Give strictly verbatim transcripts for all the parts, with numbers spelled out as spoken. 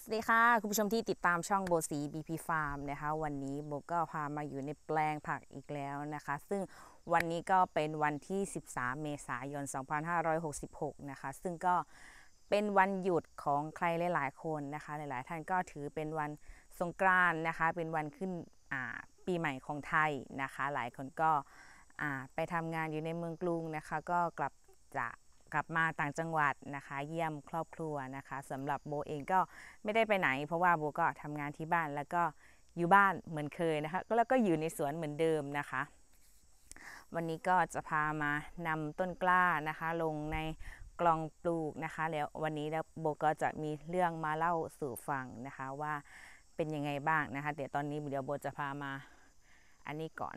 วัสดีค่ะคุณผู้ชมที่ติดตามช่องโบสี บี พี Farm นะคะวันนี้โบก็พามาอยู่ในแปลงผักอีกแล้วนะคะซึ่งวันนี้ก็เป็นวันที่สิบสามเมษายนสองพันห้าร้อยหกสิบหกนะคะซึ่งก็เป็นวันหยุดของใครหลายๆคนนะคะหลายๆท่านก็ถือเป็นวันสงกรานต์นะคะเป็นวันขึ้นปีใหม่ของไทยนะคะหลายคนก็ไปทำงานอยู่ในเมืองกรุงนะคะก็กลับจากกลับมาต่างจังหวัดนะคะเยี่ยมครอบครัวนะคะสำหรับโบเองก็ไม่ได้ไปไหนเพราะว่าโบก็ทำงานที่บ้านแล้วก็อยู่บ้านเหมือนเคยนะคะแล้วก็อยู่ในสวนเหมือนเดิมนะคะวันนี้ก็จะพามานำต้นกล้านะคะลงในกล่องปลูกนะคะแล้ววันนี้แล้วโบก็จะมีเรื่องมาเล่าสู่ฟังนะคะว่าเป็นยังไงบ้างนะคะเดี๋ยวตอนนี้เดี๋ยวโบจะพามาอันนี้ก่อน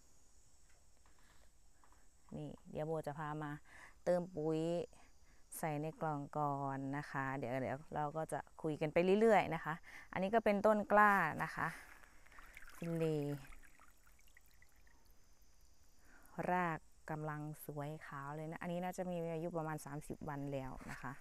นี่เดี๋ยวโบจะพามาเติมปุ๋ยใส่ในกล่องก่อนนะคะเดี๋ยวเดี๋ยวเราก็จะคุยกันไปเรื่อยๆนะคะอันนี้ก็เป็นต้นกล้านะคะฟินเลรากกำลังสวยขาวเลยนะอันนี้น่าจะมีอายุประมาณสามสิบวันแล้วนะคะ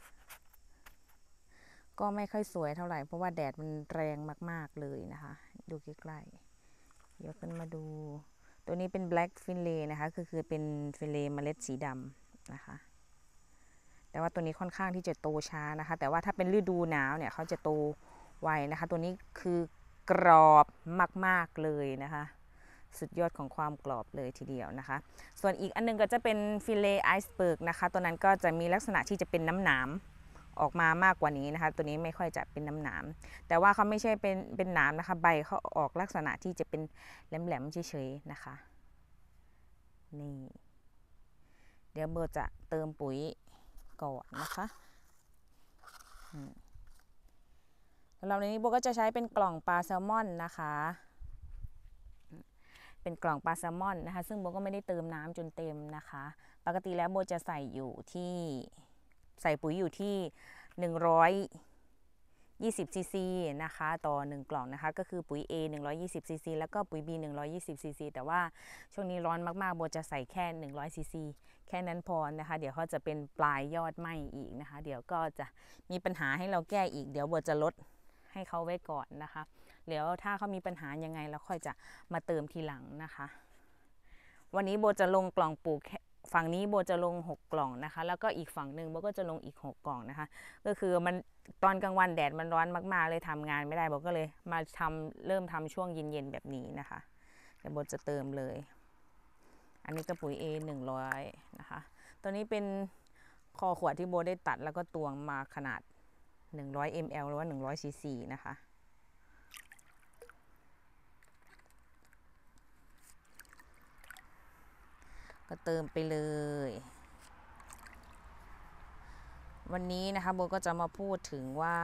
ก็ไม่ค่อยสวยเท่าไหร่เพราะว่าแดดมันแรงมากๆเลยนะคะดูใกล้ๆยกขึ้นมาดูตัวนี้เป็น Black Finlay นะคะคือคือเป็นฟินเลเมล็ดสีดำนะคะแต่ว่าตัวนี้ค่อนข้างที่จะโตช้านะคะแต่ว่าถ้าเป็นฤดูหนาวเนี่ยเขาจะโตไวนะคะตัวนี้คือกรอบมากๆเลยนะคะสุดยอดของความกรอบเลยทีเดียวนะคะส่วนอีกอันนึงก็จะเป็นฟิเลไอซ์เบิร์กนะคะตัวนั้นก็จะมีลักษณะที่จะเป็นน้ำหนามออกมามากกว่านี้นะคะตัวนี้ไม่ค่อยจะเป็นน้ำหนามแต่ว่าเขาไม่ใช่เป็นเป็นหนามนะคะใบเขาออกลักษณะที่จะเป็นแหลมๆเฉยๆนะคะนี่เดี๋ยวเบอร์จะเติมปุ๋ยก่อนนะคะสำหรับในนี้โบก็จะใช้เป็นกล่องปลาแซลมอนนะคะเป็นกล่องปลาแซลมอนนะคะซึ่งโบก็ไม่ได้เติมน้ำจนเต็มนะคะปกติแล้วโบจะใส่อยู่ที่ใส่ปุ๋ยอยู่ที่หนึ่งร้อยยี่สิบซีซีนะคะต่อหนึ่งกล่องนะคะก็คือปุ๋ย A หนึ่งร้อยยี่สิบซีซีแล้วก็ปุ๋ย B หนึ่งร้อยยี่สิบซีซีแต่ว่าช่วงนี้ร้อนมากๆโบจะใส่แค่หนึ่งร้อยซีซีแค่นั้นพอนะคะเดี๋ยวเขาจะเป็นปลายยอดไหม้อีกนะคะเดี๋ยวก็จะมีปัญหาให้เราแก้อีกเดี๋ยวโบจะลดให้เขาไว้ก่อนนะคะเดี๋ยวถ้าเขามีปัญหายังไงเราค่อยจะมาเติมทีหลังนะคะวันนี้โบจะลงกล่องปลูกฝั่งนี้โบจะลงหกกล่องนะคะแล้วก็อีกฝั่งหนึ่งโบก็จะลงอีกหกกล่องนะคะก็คือมันตอนกลางวันแดดมันร้อนมากๆเลยทำงานไม่ได้โบก็เลยมาทำเริ่มทำช่วงเย็นๆแบบนี้นะคะเดี๋ยวโบจะเติมเลยอันนี้ก็ปุ๋ย A หนึ่งร้อยนะคะตัวนี้เป็นคอขวดที่โบได้ตัดแล้วก็ตวงมาขนาดหนึ่งร้อยมิลลิลิตรหรือว่าหนึ่งร้อยซีซีนะคะก็เติมไปเลยวันนี้นะคะโบก็จะมาพูดถึงว่า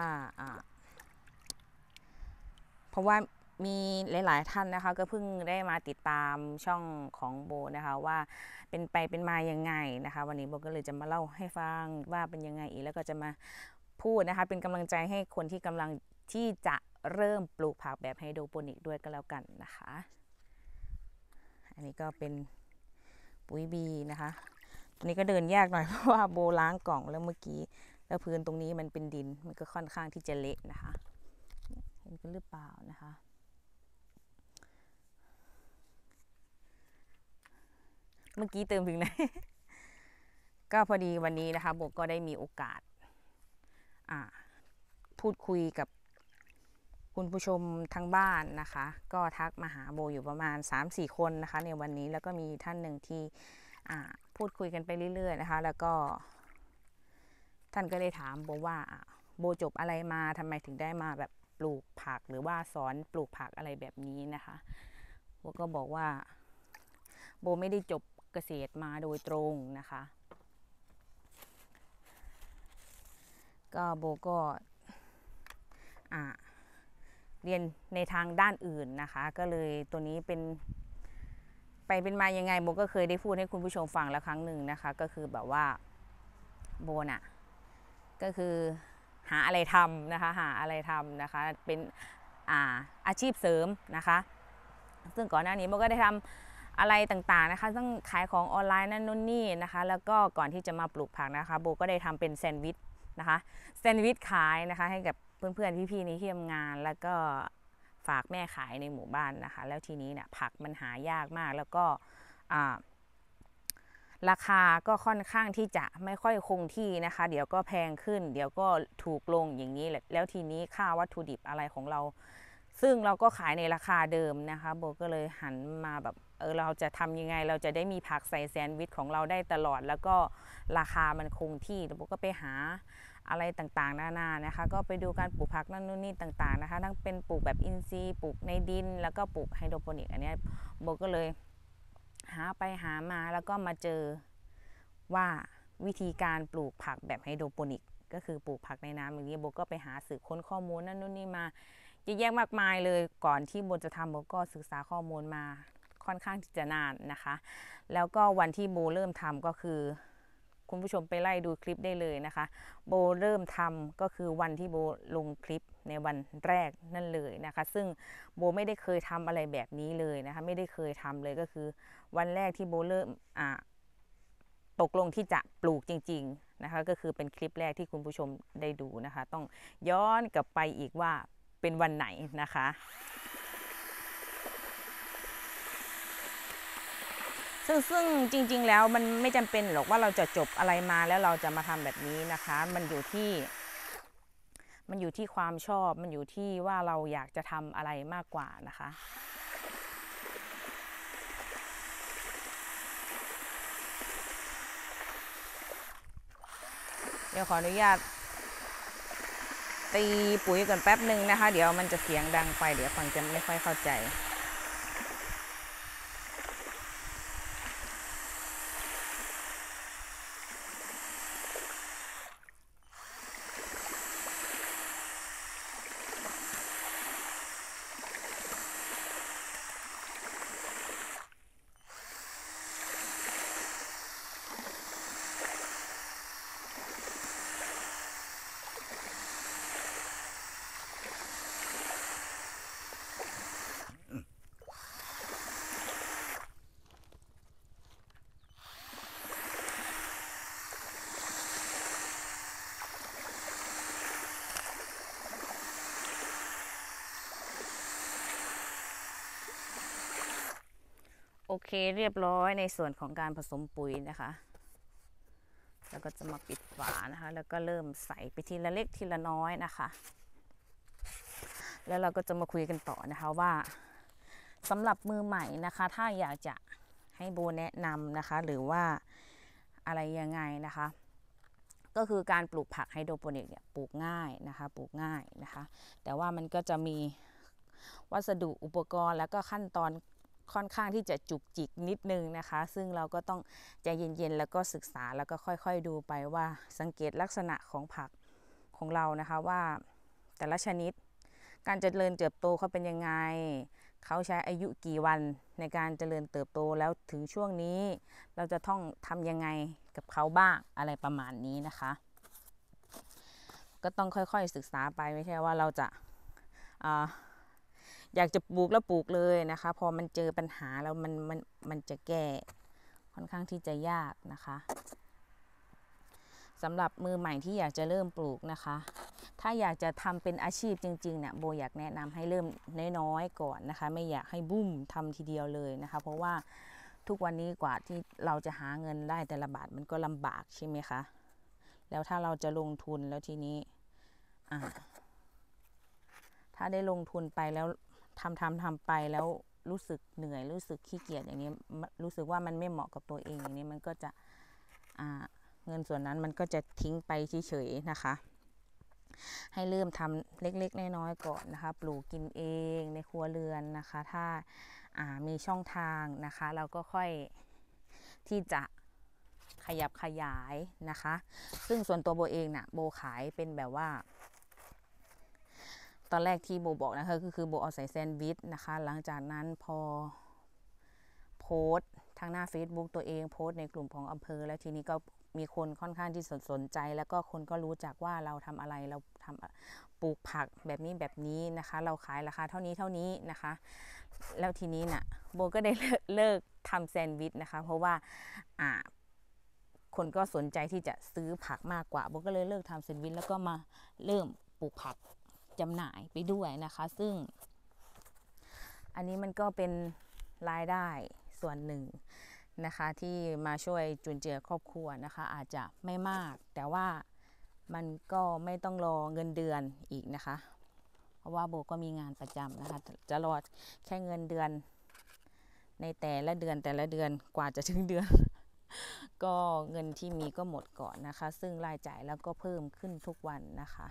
เพราะว่ามีหลายๆท่านนะคะก็เพิ่งได้มาติดตามช่องของโบนะคะว่าเป็นไปเป็นมายังไงนะคะวันนี้โบก็เลยจะมาเล่าให้ฟังว่าเป็นยังไงอีกแล้วก็จะมาพูดนะคะเป็นกำลังใจให้คนที่กำลังที่จะเริ่มปลูกผักแบบไฮโดรโปนิกด้วยก็แล้วกันนะคะอันนี้ก็เป็นปุ๋ยบีนะคะตัวนี้ก็เดินยากหน่อยเพราะว่าโบล้างกล่องแล้วเมื่อกี้แล้วพื้นตรงนี้มันเป็นดินมันก็ค่อนข้างที่จะเละนะคะเห็นกันหรือเปล่านะคะเมื่อกี้เติมถึงไหน ก็พอดีวันนี้นะคะโบก็ได้มีโอกาสพูดคุยกับคุณผู้ชมทางบ้านนะคะก็ทักมาหาโบอยู่ประมาณ สามสี่ คนนะคะในวันนี้แล้วก็มีท่านหนึ่งที่พูดคุยกันไปเรื่อยๆนะคะแล้วก็ท่านก็ได้ถามโบว่าโบจบอะไรมาทำไมถึงได้มาแบบปลูกผักหรือว่าสอนปลูกผักอะไรแบบนี้นะคะโบก็บอกว่าโบไม่ได้จบเกษตรมาโดยตรงนะคะก็โบก็เรียนในทางด้านอื่นนะคะก็เลยตัวนี้เป็นไปเป็นมายังไงโบก็เคยได้พูดให้คุณผู้ชมฟังแล้วครั้งหนึ่งนะคะก็คือแบบว่าโบน่ะก็คือหาอะไรทำนะคะหาอะไรทำนะคะเป็นอาอาชีพเสริมนะคะซึ่งก่อนหน้านี้โบก็ได้ทำอะไรต่างๆนะคะต้องขายของออนไลน์นั่นนู่นนี่นะคะแล้วก็ก่อนที่จะมาปลูกผักนะคะโบก็ได้ทำเป็นแซนด์วิชนะคะแซนด์วิชขายนะคะให้กับเพื่อนๆพี่ๆในที่ทำงานแล้วก็ฝากแม่ขายในหมู่บ้านนะคะแล้วทีนี้เนี่ยผักมันหายากมากแล้วก็ราคาก็ค่อนข้างที่จะไม่ค่อยคงที่นะคะเดี๋ยวก็แพงขึ้นเดี๋ยวก็ถูกลงอย่างนี้แหละแล้วทีนี้ค่าวัตถุดิบอะไรของเราซึ่งเราก็ขายในราคาเดิมนะคะโบก็เลยหันมาแบบเออเราจะทำยังไงเราจะได้มีผักใส่แซนด์วิชของเราได้ตลอดแล้วก็ราคามันคงที่โบก็ไปหาอะไรต่างๆนานานะคะก็ไปดูการปลูกผักนั่นนู่นนี่ต่างๆนะคะทั้งเป็นปลูกแบบอินทรีย์ปลูกในดินแล้วก็ปลูกไฮโดรโปนิกอันนี้โบก็เลยหาไปหามาแล้วก็มาเจอว่าวิธีการปลูกผักแบบไฮโดรโปนิกก็คือปลูกผักในน้ำอย่างนี้โบก็ไปหาสืบค้นข้อมูลนั่นนู่นนี่มาเยอะแยะมากมายเลยก่อนที่โบจะทำโบก็ศึกษาข้อมูลมาค่อนข้างที่จะนานนะคะแล้วก็วันที่โบเริ่มทำก็คือคุณผู้ชมไปไล่ดูคลิปได้เลยนะคะโบเริ่มทำก็คือวันที่โบลงคลิปในวันแรกนั่นเลยนะคะซึ่งโบไม่ได้เคยทำอะไรแบบนี้เลยนะคะไม่ได้เคยทำเลยก็คือวันแรกที่โบเริ่มอ่าตกลงที่จะปลูกจริงๆนะคะก็คือเป็นคลิปแรกที่คุณผู้ชมได้ดูนะคะต้องย้อนกลับไปอีกว่าเป็นวันไหนนะคะซึ่งซึ่งจริงๆแล้วมันไม่จำเป็นหรอกว่าเราจะจบอะไรมาแล้วเราจะมาทำแบบนี้นะคะมันอยู่ที่มันอยู่ที่ความชอบมันอยู่ที่ว่าเราอยากจะทำอะไรมากกว่านะคะเดี๋ยวขออนุญาตตีปุ๋ยก่อนแป๊บหนึ่งนะคะเดี๋ยวมันจะเสียงดังไปเดี๋ยวฟังจะไม่ค่อยเข้าใจโอเคเรียบร้อยในส่วนของการผสมปุ๋ยนะคะแล้วก็จะมาปิดฝานะคะแล้วก็เริ่มใส่ไปทีละเล็กทีละน้อยนะคะแล้วเราก็จะมาคุยกันต่อนะคะว่าสำหรับมือใหม่นะคะถ้าอยากจะให้โบแนะนำนะคะหรือว่าอะไรยังไงนะคะก็คือการปลูกผักไฮโดรโปนิกเนี่ยปลูกง่ายนะคะปลูกง่ายนะคะแต่ว่ามันก็จะมีวัสดุอุปกรณ์แล้วก็ขั้นตอนค่อนข้างที่จะจุกจิกนิดนึงนะคะซึ่งเราก็ต้องใจเย็นๆแล้วก็ศึกษาแล้วก็ค่อยๆดูไปว่าสังเกตลักษณะของผักของเรานะคะว่าแต่ละชนิดการเจริญเติบโตเขาเป็นยังไงเขาใช้อายุกี่วันในการเจริญเติบโตแล้วถึงช่วงนี้เราจะต้องทำยังไงกับเขาบ้างอะไรประมาณนี้นะคะก็ต้องค่อยๆศึกษาไปไม่ใช่ว่าเราจะอ่าอยากจะปลูกแล้วปลูกเลยนะคะพอมันเจอปัญหาแล้วมันมันมันจะแก้ค่อนข้างที่จะยากนะคะสำหรับมือใหม่ที่อยากจะเริ่มปลูกนะคะถ้าอยากจะทำเป็นอาชีพจริงๆเนี่ยโบอยากแนะนำให้เริ่มน้อยๆก่อนนะคะไม่อยากให้บุ้มทำทีเดียวเลยนะคะเพราะว่าทุกวันนี้กว่าที่เราจะหาเงินได้แต่ละบาทมันก็ลำบากใช่ไหมคะแล้วถ้าเราจะลงทุนแล้วทีนี้ถ้าได้ลงทุนไปแล้วทำทำทำไปแล้วรู้สึกเหนื่อยรู้สึกขี้เกียจอย่างนี้รู้สึกว่ามันไม่เหมาะกับตัวเองอย่างนี้มันก็จะเงินส่วนนั้นมันก็จะทิ้งไปเฉยๆนะคะให้เริ่มทำเล็กๆน้อยๆก่อนนะคะปลูกกินเองในครัวเรือนนะคะถ้ามีช่องทางนะคะเราก็ค่อยที่จะขยับขยายนะคะซึ่งส่วนตัวโบเองน่ะโบขายเป็นแบบว่าตอนแรกที่โบบอกนะคะก็คือโบเอาใส่แซนด์วิชนะคะหลังจากนั้นพอโพสต์ทางหน้า Facebook ตัวเองโพสต์ในกลุ่มของอำเภอแล้วทีนี้ก็มีคนค่อนข้างที่สนใจแล้วก็คนก็รู้จักว่าเราทำอะไรเราทำปลูกผักแบบนี้แบบนี้นะคะเราขายราคาเท่านี้เท่านี้นะคะแล้วทีนี้น่ะโบก็ได้เลิกทำแซนด์วิชนะคะเพราะว่าอ่าคนก็สนใจที่จะซื้อผักมากกว่าโบก็เลยเลิกทำแซนด์วิชแล้วก็มาเริ่มปลูกผักจำหน่ายไปด้วยนะคะซึ่งอันนี้มันก็เป็นรายได้ส่วนหนึ่งนะคะที่มาช่วยจุนเจือครอบครัวนะคะอาจจะไม่มากแต่ว่ามันก็ไม่ต้องรอเงินเดือนอีกนะคะเพราะว่าโบก็มีงานประจำนะคะจะรอแค่เงินเดือนในแต่ละเดือนแต่ละเดือนกว่าจะถึงเดือน ก็เงินที่มีก็หมดก่อนนะคะซึ่งรายจ่ายแล้วก็เพิ่มขึ้นทุกวันนะคะ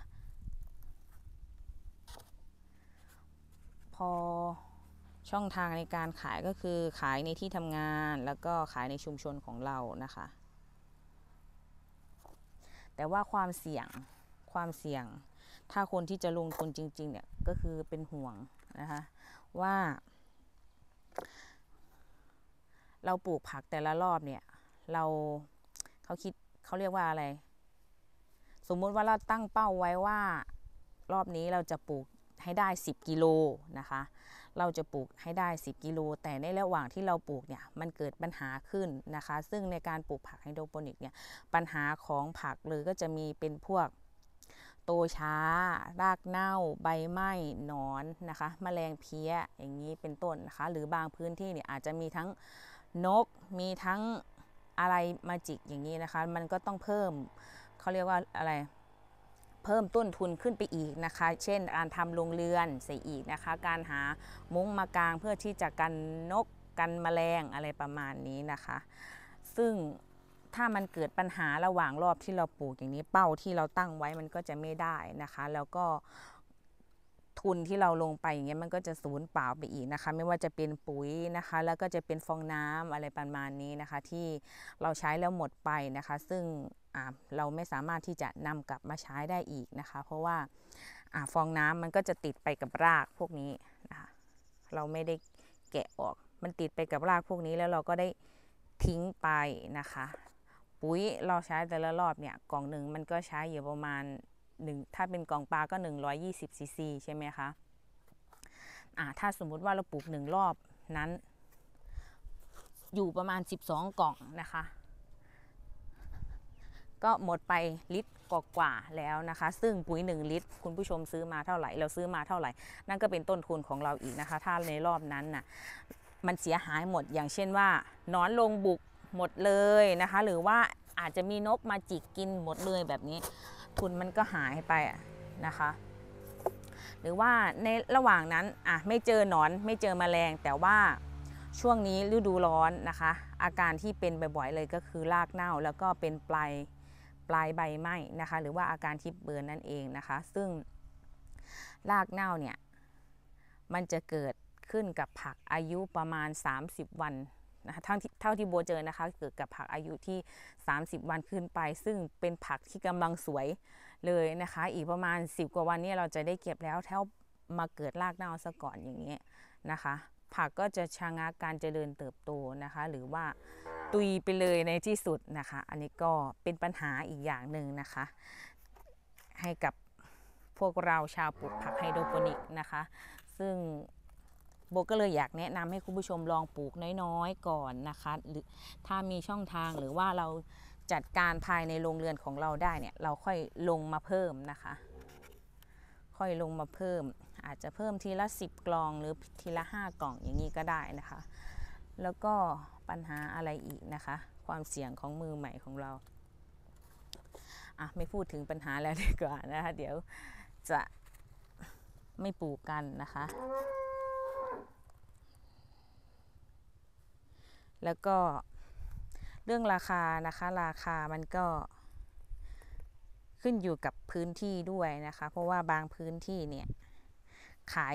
พอช่องทางในการขายก็คือขายในที่ทำงานแล้วก็ขายในชุมชนของเรานะคะแต่ว่าความเสี่ยงความเสี่ยงถ้าคนที่จะลงทุนจริงๆเนี่ยก็คือเป็นห่วงนะคะว่าเราปลูกผักแต่ละรอบเนี่ยเราเขาคิดเขาเรียกว่าอะไรสมมุติว่าเราตั้งเป้าไว้ว่ารอบนี้เราจะปลูกให้ได้สิบกิโลนะคะเราจะปลูกให้ได้สิบกิโลแต่ในระหว่างที่เราปลูกเนี่ยมันเกิดปัญหาขึ้นนะคะซึ่งในการปลูกผักไฮโดรโปนิกเนี่ยปัญหาของผักเลยก็จะมีเป็นพวกโตช้ารากเน่าใบไหม้หนอนนะคะแมลงเพี้ยอย่างนี้เป็นต้นนะคะหรือบางพื้นที่เนี่ยอาจจะมีทั้งนกมีทั้งอะไรมาจิกอย่างนี้นะคะมันก็ต้องเพิ่มเขาเรียกว่าอะไรเพิ่มต้นทุนขึ้นไปอีกนะคะเช่นการทำโรงเรือนใส่อีกนะคะการหามุ้งมากางเพื่อที่จะกันนกกันแมลงอะไรประมาณนี้นะคะซึ่งถ้ามันเกิดปัญหาระหว่างรอบที่เราปลูกอย่างนี้เป้าที่เราตั้งไว้มันก็จะไม่ได้นะคะแล้วก็ทุนที่เราลงไปอย่างเงี้ยมันก็จะสูญเปล่าไปอีกนะคะไม่ว่าจะเป็นปุ๋ยนะคะแล้วก็จะเป็นฟองน้ำอะไรประมาณนี้นะคะที่เราใช้แล้วหมดไปนะคะซึ่งเราไม่สามารถที่จะนำกลับมาใช้ได้อีกนะคะเพราะว่าฟองน้ำมันก็จะติดไปกับรากพวกนี้นะคะเราไม่ได้แกะออกมันติดไปกับรากพวกนี้แล้วเราก็ได้ทิ้งไปนะคะปุ๋ยเราใช้แต่ละรอบเนี่ยกล่องหนึ่งมันก็ใช้อยู่ประมาณหนึ่งถ้าเป็นกล่องปลาก็หนึ่งร้อยยี่สิบซีซีใช่ไหมคะอ่าถ้าสมมุติว่าเราปลูกหนึ่งรอบนั้นอยู่ประมาณสิบสองกล่องนะคะก็หมดไปลิตรกว่าแล้วนะคะซึ่งปุ๋ยหนึ่งลิตรคุณผู้ชมซื้อมาเท่าไหร่เราซื้อมาเท่าไหร่นั่นก็เป็นต้นทุนของเราอีกนะคะถ้าในรอบนั้นน่ะมันเสียหายหมดอย่างเช่นว่านอนลงบุกหมดเลยนะคะหรือว่าอาจจะมีนกมาจิกกินหมดเลยแบบนี้ทุนมันก็หายไปนะคะหรือว่าในระหว่างนั้นอ่ะไม่เจอหนอนไม่เจอแมลงแต่ว่าช่วงนี้ฤดูร้อนนะคะอาการที่เป็นบ่อยๆเลยก็คือรากเน่าแล้วก็เป็นปลายปลายใบไหม้นะคะหรือว่าอาการทิพย์เบิร์นนั่นเองนะคะซึ่งรากเน่าเนี่ยมันจะเกิดขึ้นกับผักอายุประมาณสามสิบวันนะคะเท่าที่เท่าที่โบเจอนะคะเกิดกับผักอายุที่สามสิบวันขึ้นไปซึ่งเป็นผักที่กำลังสวยเลยนะคะอีกประมาณสิบกว่าวันนี้เราจะได้เก็บแล้วเท่ามาเกิดรากเน่าซะก่อนอย่างนี้นะคะผักก็จะชะงักการเจริญเติบโตนะคะหรือว่าตุยไปเลยในที่สุดนะคะอันนี้ก็เป็นปัญหาอีกอย่างหนึ่งนะคะให้กับพวกเราชาวปลูกผักไฮโดรโปนิกนะคะซึ่งโบก็เลยอยากแนะนำให้คุณผู้ชมลองปลูกน้อยๆก่อนนะคะหรือถ้ามีช่องทางหรือว่าเราจัดการภายในโรงเรือนของเราได้เนี่ยเราค่อยลงมาเพิ่มนะคะค่อยลงมาเพิ่มอาจจะเพิ่มทีละสิบกล่องหรือทีละห้ากล่องอย่างนี้ก็ได้นะคะแล้วก็ปัญหาอะไรอีกนะคะความเสี่ยงของมือใหม่ของเราอ่ะไม่พูดถึงปัญหาแล้วดีกว่านะคะเดี๋ยวจะไม่ปลูกกันนะคะแล้วก็เรื่องราคานะคะราคามันก็ขึ้นอยู่กับพื้นที่ด้วยนะคะเพราะว่าบางพื้นที่เนี่ยขาย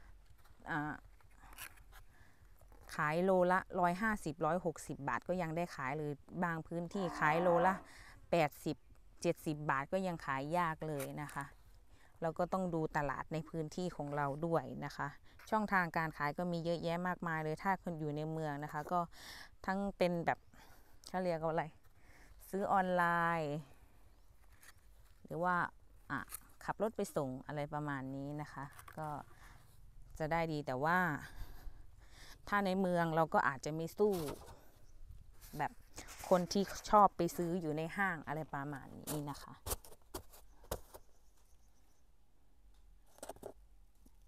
ขายโลละร้อยห้าสิบร้อยหกสิบบาทก็ยังได้ขายเลยบางพื้นที่ขายโลละแปดสิบเจ็ดสิบบาทก็ยังขายยากเลยนะคะเราก็ต้องดูตลาดในพื้นที่ของเราด้วยนะคะช่องทางการขายก็มีเยอะแยะมากมายเลยถ้าคนอยู่ในเมืองนะคะก็ทั้งเป็นแบบเขาเรียกว่าอะไรซื้อออนไลน์หรือว่าอ่ะขับรถไปส่งอะไรประมาณนี้นะคะก็จะได้ดีแต่ว่าถ้าในเมืองเราก็อาจจะไม่สู้แบบคนที่ชอบไปซื้ออยู่ในห้างอะไรประมาณนี้นะคะ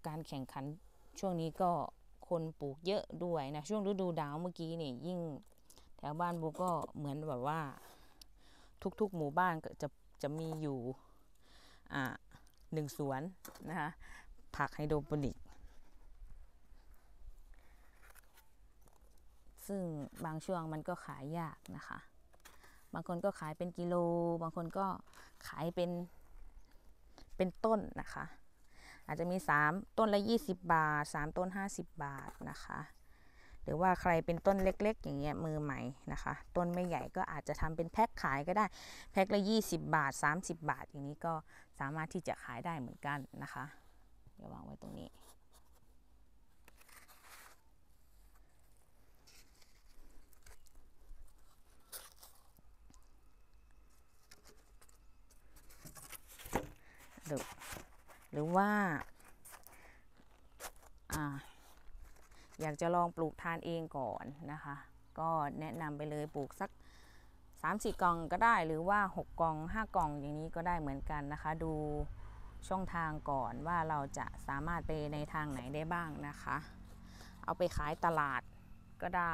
การแข่งขันช่วงนี้ก็คนปลูกเยอะด้วยนะช่วงฤดูหนาวเมื่อกี้นี่ยิ่งแถวบ้านโบก็เหมือนแบบว่าทุกๆหมู่บ้านก็จะจะมีอยู่อ่าหนึ่งสวนนะคะผักไฮโดรโปนิกซึ่งบางช่วงมันก็ขายยากนะคะบางคนก็ขายเป็นกิโลบางคนก็ขายเป็นเป็นต้นนะคะอาจจะมีสามต้นละยี่สิบบาทสามต้นห้าสิบบาทนะคะหรือว่าใครเป็นต้นเล็กๆอย่างเงี้ยมือใหม่นะคะต้นไม่ใหญ่ก็อาจจะทำเป็นแพ็คขายก็ได้แพ็คละยี่สิบบาทสามสิบบาทอย่างนี้ก็สามารถที่จะขายได้เหมือนกันนะคะเดี๋ยววางไว้ตรงนี้หรือหรือว่าอ่าอยากจะลองปลูกทานเองก่อนนะคะก็แนะนำไปเลยปลูกสักสามสี่กล่องก็ได้หรือว่าหกกล่องห้ากล่องอย่างนี้ก็ได้เหมือนกันนะคะดูช่องทางก่อนว่าเราจะสามารถไปในทางไหนได้บ้างนะคะเอาไปขายตลาดก็ได้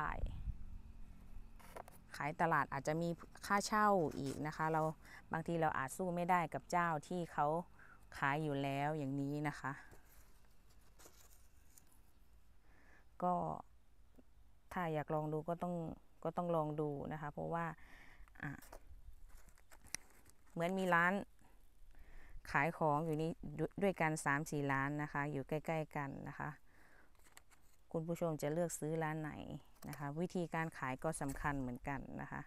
ขายตลาดอาจจะมีค่าเช่าอีกนะคะเราบางทีเราอาจสู้ไม่ได้กับเจ้าที่เขาขายอยู่แล้วอย่างนี้นะคะก็ถ้าอยากลองดูก็ต้องก็ต้องลองดูนะคะเพราะว่าเหมือนมีร้านขายของอยู่นี้ด้วยกัน สามสี่ ร้านนะคะอยู่ใกล้ๆกันนะคะคุณผู้ชมจะเลือกซื้อร้านไหนนะคะวิธีการขายก็สำคัญเหมือนกันนะคะ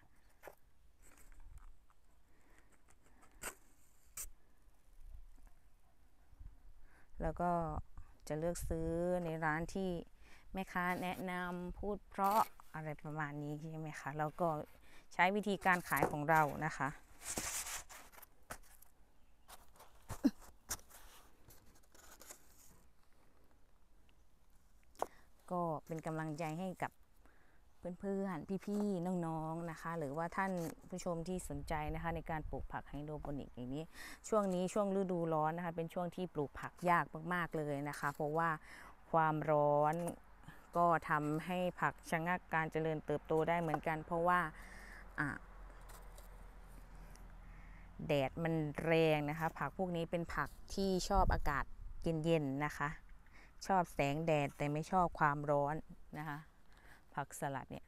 แล้วก็จะเลือกซื้อในร้านที่แม่ค้าแนะนำพูดเพราะอะไรประมาณนี้ใช่ไหมคะแล้วก็ใช้วิธีการขายของเรานะคะก็เป็นกำลังใจให้กับเพื่อนๆพี่ๆน้องๆนะคะหรือว่าท่านผู้ชมที่สนใจนะคะในการปลูกผักไฮโดรโปนิกอย่างนี้ช่วงนี้ช่วงฤดูร้อนนะคะเป็นช่วงที่ปลูกผักยากมากๆเลยนะคะเพราะว่าความร้อนก็ทำให้ผักชะงักการเจริญเติบโตได้เหมือนกันเพราะว่าแดดมันแรงนะคะผักพวกนี้เป็นผักที่ชอบอากาศเย็นๆนะคะชอบแสงแดดแต่ไม่ชอบความร้อนนะคะผักสลัดเนี่ย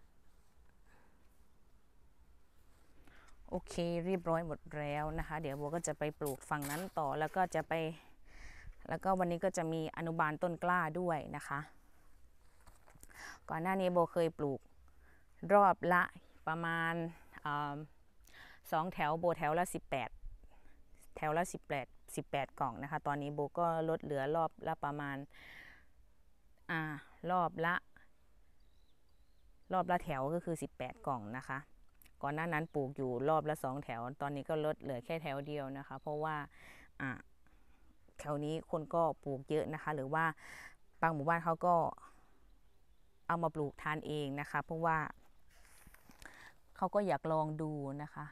โอเคเรียบร้อยหมดแล้วนะคะเดี๋ยวโบก็จะไปปลูกฝั่งนั้นต่อแล้วก็จะไปแล้วก็วันนี้ก็จะมีอนุบาลต้นกล้าด้วยนะคะก่อนหน้านี้โบเคยปลูกรอบละประมาณสองแถวโบแถวละสิบแปดแถวละสิบแปด สิบแปดกล่องนะคะตอนนี้โบก็ลดเหลือรอบละประมาณอ่ารอบละรอบละแถวก็คือสิบแปดกล่องนะคะก่อนหน้านั้นปลูกอยู่รอบละสองแถวตอนนี้ก็ลดเหลือแค่แถวเดียวนะคะเพราะว่าอ่าแถวนี้คนก็ปลูกเยอะนะคะหรือว่าบางหมู่บ้านเขาก็เอามาปลูกทานเองนะคะเพราะว่าเขาก็อยากลองดูนะคะ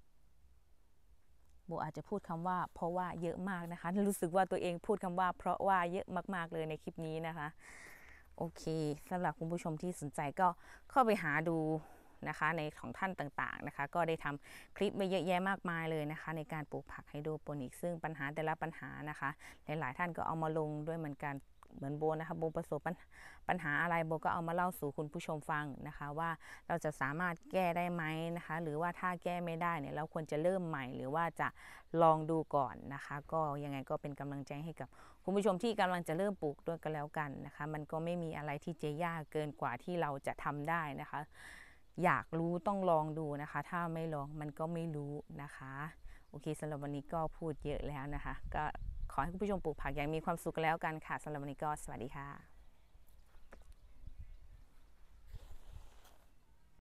โบอาจจะพูดคำว่าเพราะว่าเยอะมากนะคะรู้สึกว่าตัวเองพูดคำว่าเพราะว่าเยอะมากๆเลยในคลิปนี้นะคะโอเคสำหรับคุณผู้ชมที่สนใจก็เข้าไปหาดูนะคะในของท่านต่างๆนะคะก็ได้ทำคลิปไปเยอะแยะมากมายเลยนะคะในการปลูกผักไฮโดรโปนิกซึ่งปัญหาแต่ละปัญหานะคะหลายๆท่านก็เอามาลงด้วยเหมือนกันเหมือนโบนะคะโบประสบปัญหาอะไรโบก็เอามาเล่าสู่คุณผู้ชมฟังนะคะว่าเราจะสามารถแก้ได้ไหมนะคะหรือว่าถ้าแก้ไม่ได้เนี่ยเราควรจะเริ่มใหม่หรือว่าจะลองดูก่อนนะคะก็ยังไงก็เป็นกำลังใจให้กับคุณผู้ชมที่กำลังจะเริ่มปลูกด้วยกันแล้วกันนะคะมันก็ไม่มีอะไรที่จะยากเกินกว่าที่เราจะทำได้นะคะอยากรู้ต้องลองดูนะคะถ้าไม่ลองมันก็ไม่รู้นะคะโอเคสำหรับวันนี้ก็พูดเยอะแล้วนะคะก็ขอให้คุณผู้ชมปลูกผักอย่างมีความสุขแล้วกันค่ะสำหรับวันนี้ก็สวัสดีค่ะ